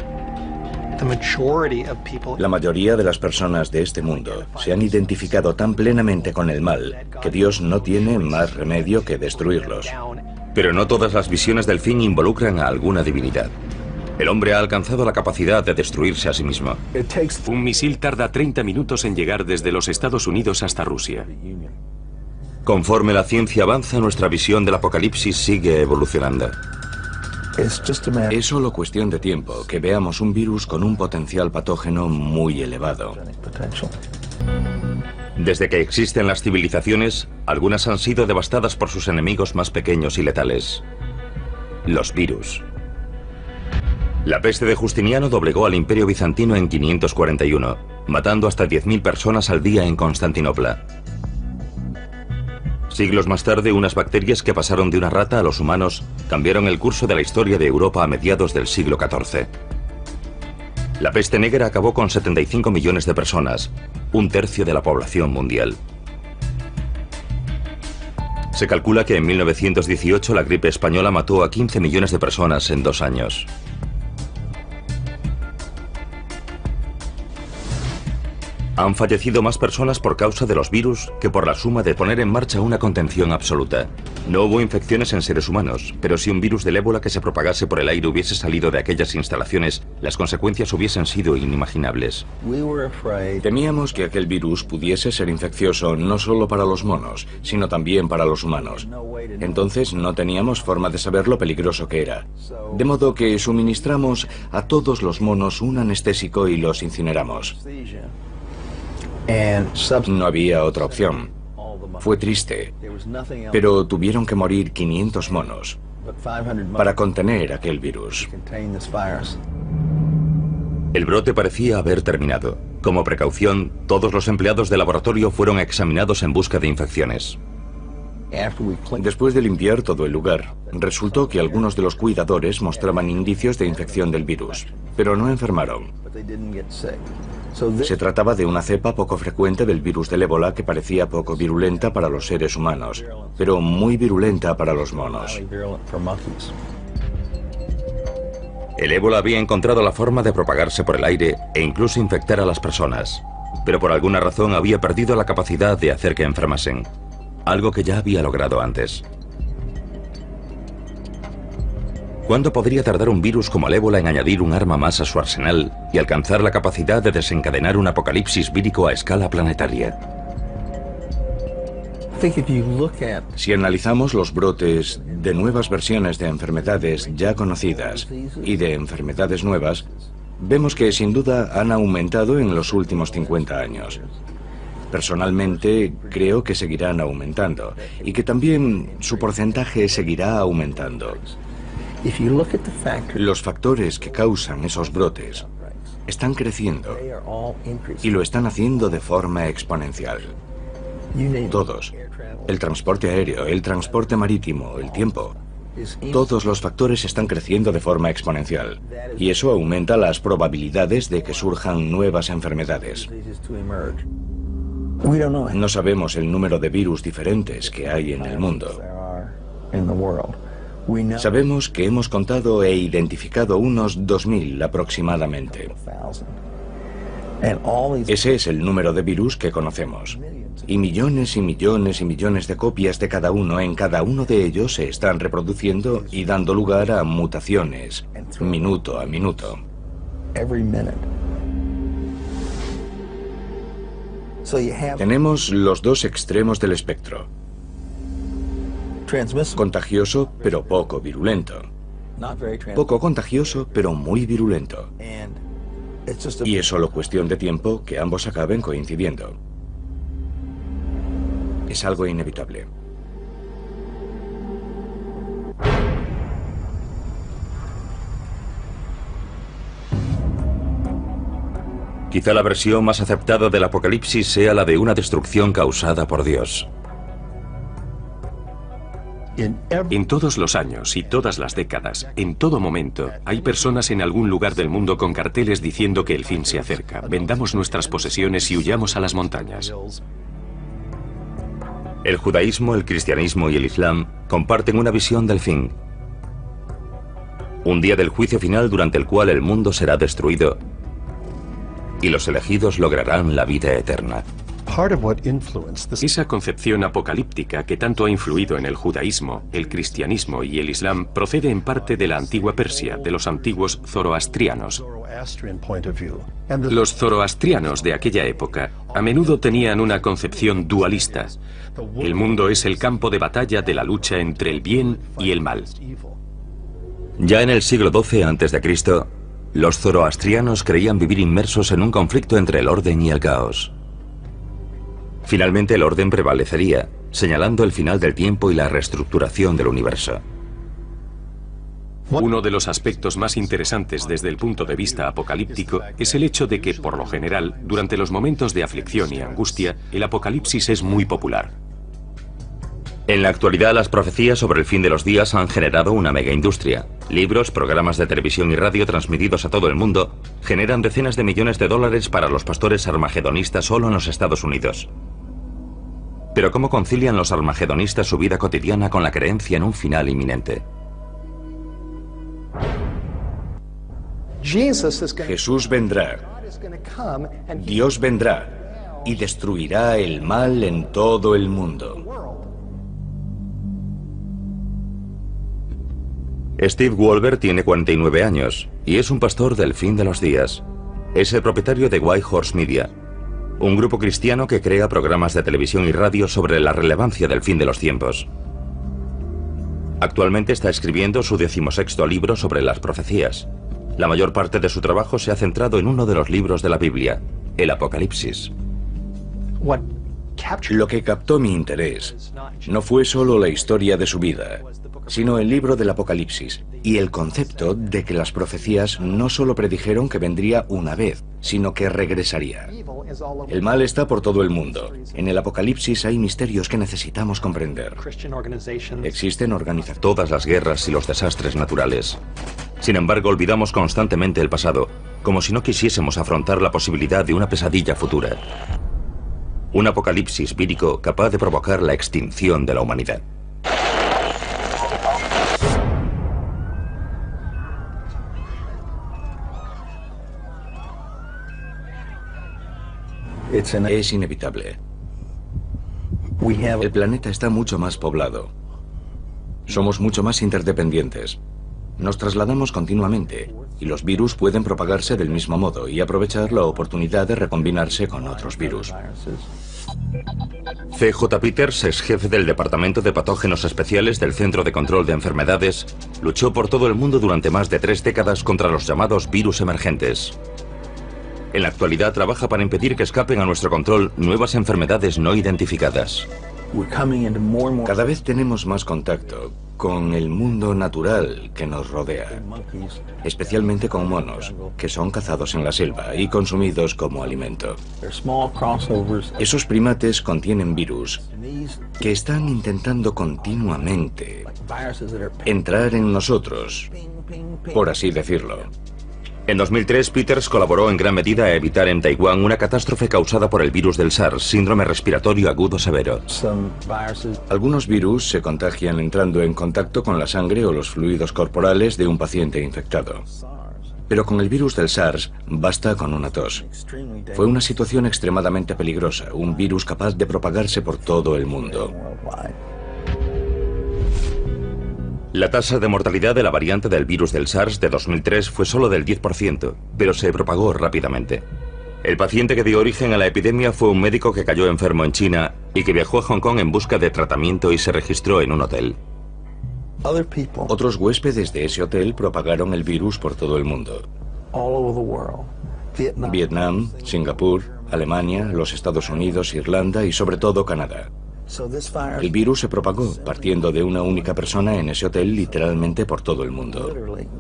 La mayoría de las personas de este mundo se han identificado tan plenamente con el mal que Dios no tiene más remedio que destruirlos. Pero no todas las visiones del fin involucran a alguna divinidad. El hombre ha alcanzado la capacidad de destruirse a sí mismo. Un misil tarda treinta minutos en llegar desde los Estados Unidos hasta Rusia. Conforme la ciencia avanza, nuestra visión del apocalipsis sigue evolucionando. Es solo cuestión de tiempo que veamos un virus con un potencial patógeno muy elevado. Desde que existen las civilizaciones, algunas han sido devastadas por sus enemigos más pequeños y letales: los virus. La peste de Justiniano doblegó al Imperio Bizantino en quinientos cuarenta y uno, matando hasta diez mil personas al día en Constantinopla. Siglos más tarde, unas bacterias que pasaron de una rata a los humanos cambiaron el curso de la historia de Europa a mediados del siglo catorce. La peste negra acabó con setenta y cinco millones de personas, un tercio de la población mundial. Se calcula que en mil novecientos dieciocho la gripe española mató a quince millones de personas en dos años. Han fallecido más personas por causa de los virus que por la suma de poner en marcha una contención absoluta. No hubo infecciones en seres humanos, pero si un virus del ébola que se propagase por el aire hubiese salido de aquellas instalaciones, las consecuencias hubiesen sido inimaginables. Temíamos que aquel virus pudiese ser infeccioso no solo para los monos, sino también para los humanos. Entonces no teníamos forma de saber lo peligroso que era. De modo que suministramos a todos los monos un anestésico y los incineramos. No había otra opción. Fue triste, pero tuvieron que morir quinientos monos para contener aquel virus. El brote parecía haber terminado. Como precaución, todos los empleados del laboratorio fueron examinados en busca de infecciones. Después de limpiar todo el lugar, resultó que algunos de los cuidadores mostraban indicios de infección del virus, pero no enfermaron. Se trataba de una cepa poco frecuente del virus del ébola que parecía poco virulenta para los seres humanos, pero muy virulenta para los monos. El ébola había encontrado la forma de propagarse por el aire e incluso infectar a las personas, pero por alguna razón había perdido la capacidad de hacer que enfermasen, algo que ya había logrado antes. ¿Cuándo podría tardar un virus como el ébola en añadir un arma más a su arsenal y alcanzar la capacidad de desencadenar un apocalipsis vírico a escala planetaria? Si analizamos los brotes de nuevas versiones de enfermedades ya conocidas y de enfermedades nuevas, vemos que sin duda han aumentado en los últimos cincuenta años. Personalmente, creo que seguirán aumentando y que también su porcentaje seguirá aumentando. Los factores que causan esos brotes están creciendo y lo están haciendo de forma exponencial. Todos. El transporte aéreo, el transporte marítimo, el tiempo. Todos los factores están creciendo de forma exponencial y eso aumenta las probabilidades de que surjan nuevas enfermedades. No sabemos el número de virus diferentes que hay en el mundo. Sabemos que hemos contado e identificado unos dos mil aproximadamente. Ese es el número de virus que conocemos. Y millones y millones y millones de copias de cada uno en cada uno de ellos se están reproduciendo y dando lugar a mutaciones, minuto a minuto. Tenemos los dos extremos del espectro. Contagioso, pero poco virulento. Poco contagioso, pero muy virulento. Y es solo cuestión de tiempo que ambos acaben coincidiendo. Es algo inevitable. Quizá la versión más aceptada del apocalipsis sea la de una destrucción causada por Dios. En todos los años y todas las décadas, en todo momento, hay personas en algún lugar del mundo con carteles diciendo que el fin se acerca. Vendamos nuestras posesiones y huyamos a las montañas. El judaísmo, el cristianismo y el islam comparten una visión del fin. Un día del juicio final durante el cual el mundo será destruido y los elegidos lograrán la vida eterna. Esa concepción apocalíptica que tanto ha influido en el judaísmo, el cristianismo y el islam procede en parte de la antigua Persia, de los antiguos zoroastrianos. Los zoroastrianos de aquella época a menudo tenían una concepción dualista. El mundo es el campo de batalla de la lucha entre el bien y el mal. Ya en el siglo doce antes de Cristo, los zoroastrianos creían vivir inmersos en un conflicto entre el orden y el caos. Finalmente el orden prevalecería, señalando el final del tiempo y la reestructuración del universo. Uno de los aspectos más interesantes desde el punto de vista apocalíptico es el hecho de que, por lo general, durante los momentos de aflicción y angustia, el apocalipsis es muy popular. En la actualidad, las profecías sobre el fin de los días han generado una mega industria. Libros, programas de televisión y radio transmitidos a todo el mundo generan decenas de millones de dólares para los pastores armagedonistas solo en los Estados Unidos. Pero ¿cómo concilian los armagedonistas su vida cotidiana con la creencia en un final inminente? Jesús vendrá, Dios vendrá y destruirá el mal en todo el mundo. Steve Wolber tiene cuarenta y nueve años y es un pastor del fin de los días. Es el propietario de White Horse Media, un grupo cristiano que crea programas de televisión y radio sobre la relevancia del fin de los tiempos. Actualmente está escribiendo su decimosexto libro sobre las profecías. La mayor parte de su trabajo se ha centrado en uno de los libros de la Biblia, el Apocalipsis. Lo que captó mi interés no fue solo la historia de su vida, sino el libro del Apocalipsis y el concepto de que las profecías no solo predijeron que vendría una vez, sino que regresaría. El mal está por todo el mundo. En el Apocalipsis hay misterios que necesitamos comprender. Existen organizaciones. Todas las guerras y los desastres naturales. Sin embargo, olvidamos constantemente el pasado, como si no quisiésemos afrontar la posibilidad de una pesadilla futura. Un apocalipsis vírico capaz de provocar la extinción de la humanidad. Es inevitable. El planeta está mucho más poblado. Somos mucho más interdependientes. Nos trasladamos continuamente y los virus pueden propagarse del mismo modo y aprovechar la oportunidad de recombinarse con otros virus. C J Peters, ex jefe del Departamento de Patógenos Especiales del Centro de Control de Enfermedades, luchó por todo el mundo durante más de tres décadas contra los llamados virus emergentes. En la actualidad trabaja para impedir que escapen a nuestro control nuevas enfermedades no identificadas. Cada vez tenemos más contacto con el mundo natural que nos rodea, especialmente con monos, que son cazados en la selva y consumidos como alimento. Esos primates contienen virus que están intentando continuamente entrar en nosotros, por así decirlo. En dos mil tres, Peters colaboró en gran medida a evitar en Taiwán una catástrofe causada por el virus del SARS, síndrome respiratorio agudo severo. Algunos virus se contagian entrando en contacto con la sangre o los fluidos corporales de un paciente infectado. Pero con el virus del SARS basta con una tos. Fue una situación extremadamente peligrosa, un virus capaz de propagarse por todo el mundo. La tasa de mortalidad de la variante del virus del SARS de dos mil tres fue solo del diez por ciento, pero se propagó rápidamente. El paciente que dio origen a la epidemia fue un médico que cayó enfermo en China y que viajó a Hong Kong en busca de tratamiento y se registró en un hotel. Otros huéspedes de ese hotel propagaron el virus por todo el mundo. Vietnam, Singapur, Alemania, los Estados Unidos, Irlanda y sobre todo Canadá. El virus se propagó partiendo de una única persona en ese hotel literalmente por todo el mundo.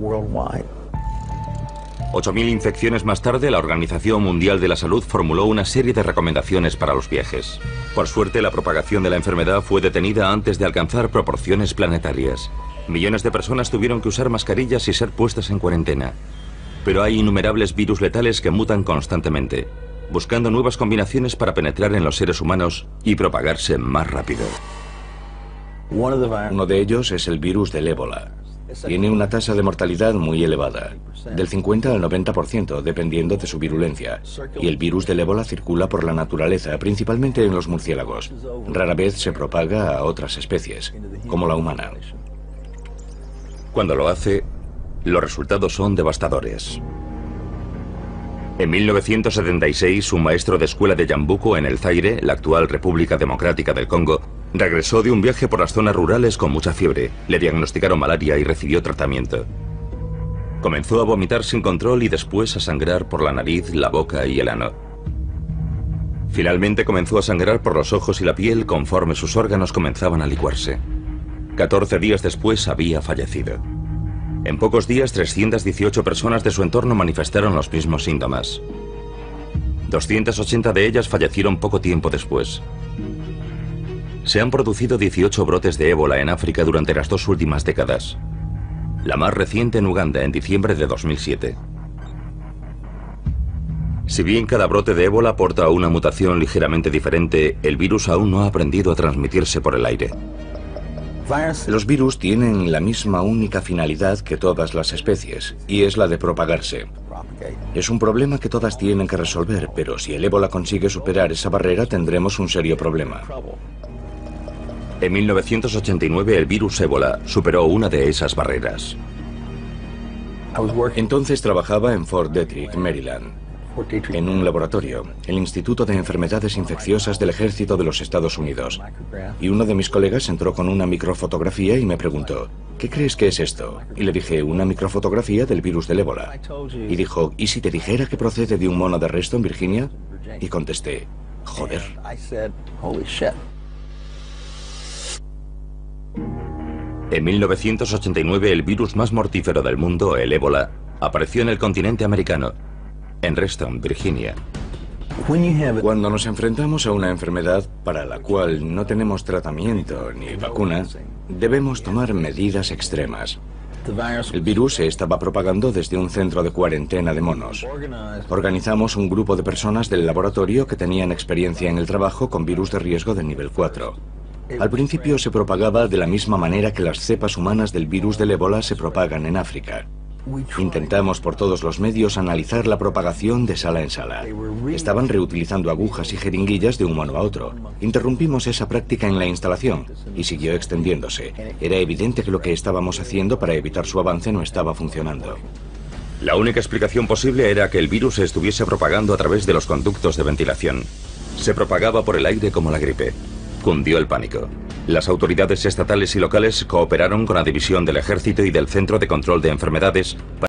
ocho mil infecciones más tarde, la Organización Mundial de la Salud formuló una serie de recomendaciones para los viajes. Por suerte, la propagación de la enfermedad fue detenida antes de alcanzar proporciones planetarias. Millones de personas tuvieron que usar mascarillas y ser puestas en cuarentena. Pero hay innumerables virus letales que mutan constantemente, buscando nuevas combinaciones para penetrar en los seres humanos y propagarse más rápido. Uno de ellos es el virus del ébola. Tiene una tasa de mortalidad muy elevada, del cincuenta al noventa por ciento, dependiendo de su virulencia. Y el virus del ébola circula por la naturaleza, principalmente en los murciélagos. Rara vez se propaga a otras especies, como la humana. Cuando lo hace, los resultados son devastadores. En mil novecientos setenta y seis, un maestro de escuela de Yambuco, en el Zaire, la actual República Democrática del Congo, regresó de un viaje por las zonas rurales con mucha fiebre. Le diagnosticaron malaria y recibió tratamiento. Comenzó a vomitar sin control y después a sangrar por la nariz, la boca y el ano. Finalmente comenzó a sangrar por los ojos y la piel conforme sus órganos comenzaban a licuarse. catorce días después había fallecido. En pocos días, trescientas dieciocho personas de su entorno manifestaron los mismos síntomas. doscientas ochenta de ellas fallecieron poco tiempo después. Se han producido dieciocho brotes de ébola en África durante las dos últimas décadas. La más reciente en Uganda, en diciembre de dos mil siete. Si bien cada brote de ébola porta una mutación ligeramente diferente, el virus aún no ha aprendido a transmitirse por el aire. Los virus tienen la misma única finalidad que todas las especies, y es la de propagarse. Es un problema que todas tienen que resolver, pero si el ébola consigue superar esa barrera, tendremos un serio problema. En mil novecientos ochenta y nueve, el virus ébola superó una de esas barreras. Entonces trabajaba en Fort Detrick, Maryland, en un laboratorio, el Instituto de Enfermedades Infecciosas del Ejército de los Estados Unidos. Y uno de mis colegas entró con una microfotografía y me preguntó, ¿qué crees que es esto? Y le dije, una microfotografía del virus del ébola. Y dijo, ¿y si te dijera que procede de un mono de Reston, Virginia? Y contesté, joder. En mil novecientos ochenta y nueve, el virus más mortífero del mundo, el ébola, apareció en el continente americano, en Reston, Virginia. Cuando nos enfrentamos a una enfermedad para la cual no tenemos tratamiento ni vacuna, debemos tomar medidas extremas. El virus se estaba propagando desde un centro de cuarentena de monos. Organizamos un grupo de personas del laboratorio que tenían experiencia en el trabajo con virus de riesgo de nivel cuatro. Al principio se propagaba de la misma manera que las cepas humanas del virus del ébola se propagan en África. Intentamos por todos los medios analizar la propagación de sala en sala. Estaban reutilizando agujas y jeringuillas de un mono a otro. Interrumpimos esa práctica en la instalación y siguió extendiéndose. Era evidente que lo que estábamos haciendo para evitar su avance no estaba funcionando. La única explicación posible era que el virus se estuviese propagando a través de los conductos de ventilación. Se propagaba por el aire como la gripe. Cundió el pánico. Las autoridades estatales y locales cooperaron con la División del Ejército y del Centro de Control de Enfermedades para